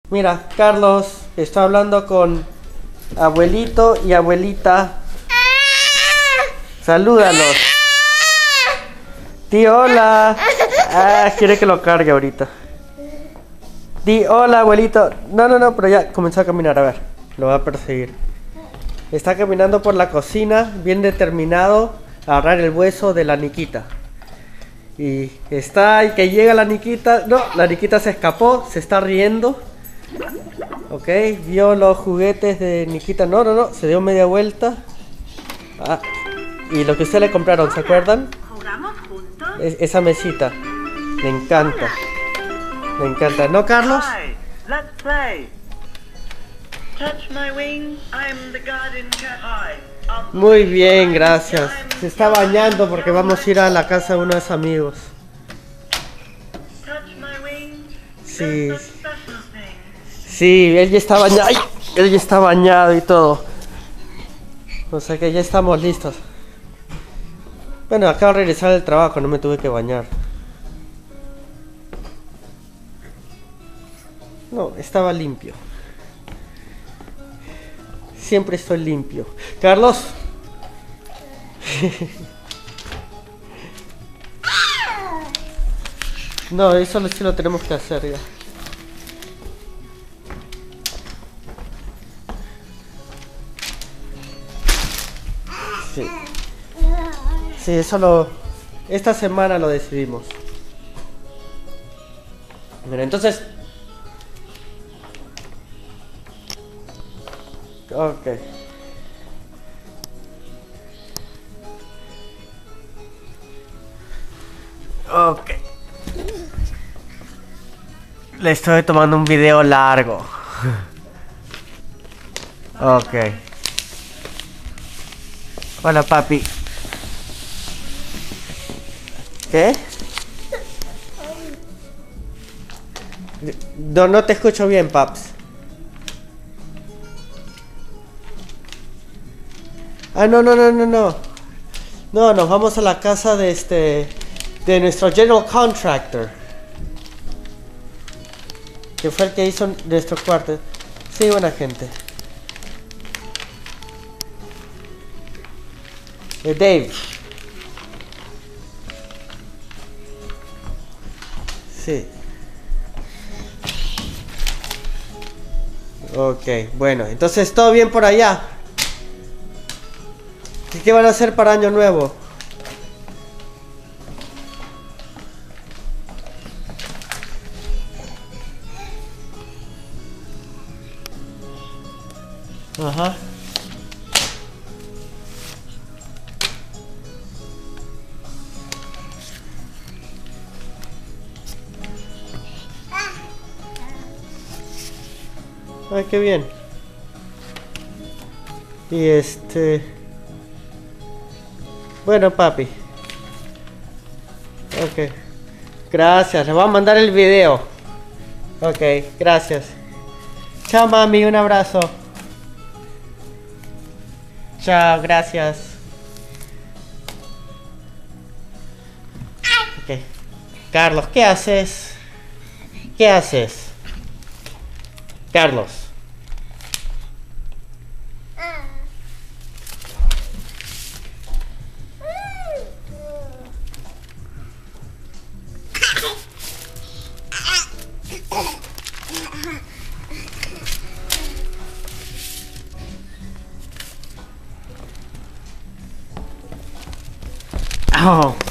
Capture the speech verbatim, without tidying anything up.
Mira, Carlos está hablando con abuelito y abuelita. Salúdalos. Di hola. Ah, quiere que lo cargue ahorita. Di hola, abuelito. No, no, no, pero ya comenzó a caminar, a ver. Lo va a perseguir. Está caminando por la cocina, bien determinado a agarrar el hueso de la Nikita. Y está, y que llega la Nikita. No, la Nikita se escapó, se está riendo. Ok, vio los juguetes de Nikita. No, no, no, se dio media vuelta. Ah, y lo que ustedes le compraron, ¿se acuerdan? ¿Jugamos juntos? Es, esa mesita. Me encanta. Me encanta, ¿no, Carlos? Hi, let's play. Touch my wing, I'm the garden cat. Hi. Um, Muy bien, gracias. Se está bañando porque vamos a ir a la casa de unos amigos. Touch my wing. Sí. That's a special thing. Sí, él ya está bañado. ¡Ay! Él ya está bañado y todo. O sea que ya estamos listos. Bueno, acabo de regresar del trabajo, no me tuve que bañar. No, estaba limpio. Siempre estoy limpio. Carlos. No, eso sí lo tenemos que hacer ya. Sí. Sí, eso lo... Esta semana lo decidimos. Bueno, entonces... Ok. Ok. Le estoy tomando un video largo. Ok. Hola, papi. ¿Qué? No, no te escucho bien, paps. Ah, no, no, no, no, no. No, nos vamos a la casa de este... de nuestro general contractor. Que fue el que hizo nuestro cuarto. Sí, buena gente. Eh, Dave. Sí. Ok, bueno, entonces todo bien por allá. ¿Y qué van a hacer para Año Nuevo? Ajá. Ay, qué bien. Y este... Bueno, papi. Ok. Gracias, le voy a mandar el video. Ok, gracias. Chao, mami, un abrazo. Chao, gracias. Ok. Carlos, ¿qué haces? ¿Qué haces? Carlos. Oh.